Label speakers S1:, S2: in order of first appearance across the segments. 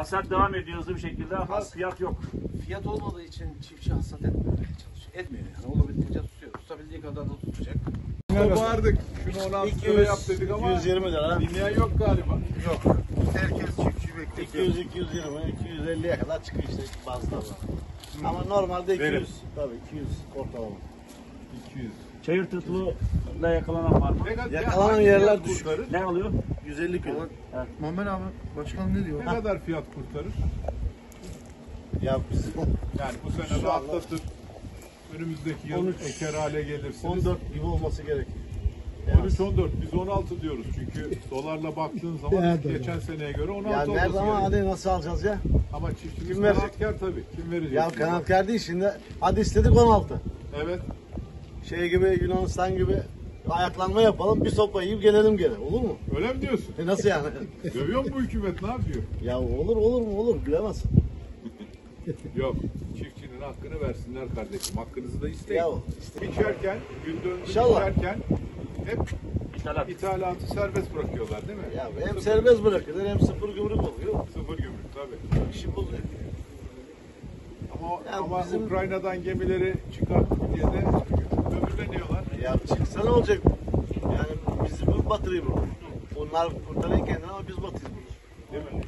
S1: Hasat devam ediyor hızlı bir şekilde ama fiyat yok.
S2: Fiyat olmadığı için çiftçi hasat etmemeye çalışıyor. Etmiyor yani. Olabildiğince tutuyor. Tutabildiği kadar da tutacak.
S3: Bağırdık. Şunu 16 lira yap dedik ama
S4: 220 lira.
S3: dinleyen yok galiba.
S4: Yok.
S2: Herkes çiftçi bekliyor.
S4: 200, 220, 250'ye kadar çıkıyor işte bazıları. Ama normalde 200.
S3: Verim.
S4: Tabii 200 ortalama.
S3: 200.
S1: Çayır tırtılığıyla yakalanan var mı?
S4: Yakalanan yerler düşük.
S3: kurtarır?
S1: Ne alıyor?
S4: 150 kilo.
S2: Muhammed abi başkan ne diyor?
S3: Ne kadar fiyat kurtarır?
S4: Ya biz
S3: Yani bu sene
S4: Şu
S3: rahatlatır. Önümüzdeki yıl
S4: 13,
S3: eker hale gelirsiniz.
S4: 14 gibi olması gerekiyor.
S3: 13-14 biz 16 diyoruz çünkü dolarla baktığın zaman geçen seneye göre 16
S4: Ya
S3: olması
S4: nerede ama
S3: gerekiyor.
S4: hadi nasıl alacağız ya?
S3: Ama çiftçimiz
S4: Kim verecek?
S3: kanaatkar tabii. Kim verecek?
S4: Ya kanaatkar değil şimdi. Hadi istedik 16.
S3: Evet.
S4: Şey gibi Yunanistan gibi ayaklanma yapalım bir sopa yiyip gelelim gene. Olur mu?
S3: Öyle mi diyorsun?
S4: Nasıl yani?
S3: Dövüyor mu bu hükümet? Ne yapıyor?
S4: Ya olur mu olur bilemezsin.
S3: Yok. Çiftçinin hakkını versinler kardeşim. Hakkınızı da isteyin.
S4: Ya işte
S3: İçerken, gün döndü
S4: İnşallah.
S3: içerken hep
S1: İthalat.
S3: ithalatı serbest bırakıyorlar değil mi?
S4: ya hem serbest bırakıyorlar hem sıfır gümrük oluyor.
S3: Sıfır gümrük tabii.
S4: İşi bozuyor. Ya
S3: Ama
S4: bizim-
S3: Ukrayna'dan gemileri çıkarttık diye de öbürleniyorlar.
S4: Ya çıksa ne olacak? Yani bizi bu batırıyor bu. Onlar kurtarıyor kendini ama biz batıyoruz.
S3: Değil mi?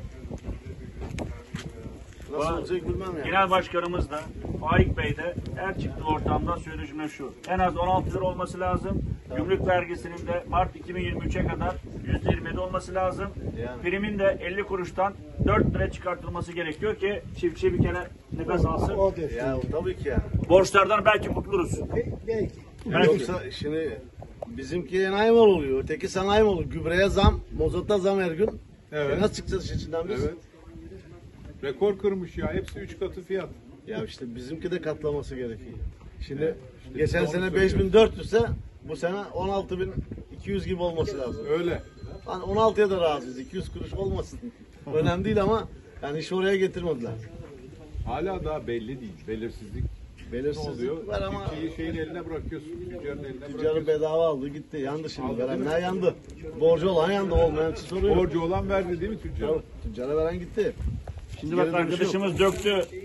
S4: Nasıl olacak bilmem yani.
S1: Genel Başkanımız da Faik Bey de her çıktığı ortamda söylediği cümle şu. En az 16 lira olması lazım. Gümrük vergisinin de Mart 2023'e kadar %27 olması lazım.
S4: Yani.
S1: Primin de 50 kuruştan 4 lira çıkartılması gerekiyor ki çiftçi bir kere nefes alsın.
S4: Ya tabii ki yani.
S1: Borçlardan belki kurtuluruz. Belki.
S4: Yoksa şimdi bizimki enayi mal oluyor. Öteki sanayi mal oluyor. Gübreye zam, mozota zam her gün.
S3: Evet.
S4: Nasıl çıkacağız işin içinden biz?
S3: Evet. Rekor kırmış ya. Hepsi 3 katı fiyat.
S4: Ya işte bizimki de katlaması gerekiyor. Şimdi
S3: işte
S4: geçen
S3: biz de
S4: sene
S3: onu
S4: 5400 ise bu sene 16.200 gibi olması lazım.
S3: Öyle.
S4: Hani 16'ya da razıyız. 200 kuruş olmasın. Önemli değil ama yani işi oraya getirmediler.
S3: Hala daha belli değil. Belirsizlik ne
S4: Belirsizlik
S3: oluyor?
S4: var ama
S3: Çiftçiyi şeyin eline bırakıyorsun. Tüccarın eline
S4: tüccarı
S3: bırakıyorsun.
S4: bedava aldı gitti. Yandı şimdi.
S3: Aldı, değil mi?
S4: Verenler yandı. Borcu olan yandı. Olmayan için soruyor.
S3: Borcu olan verdi değil mi tüccar?
S4: Tüccara veren gitti.
S1: Şimdi bak arkadaşımız döktü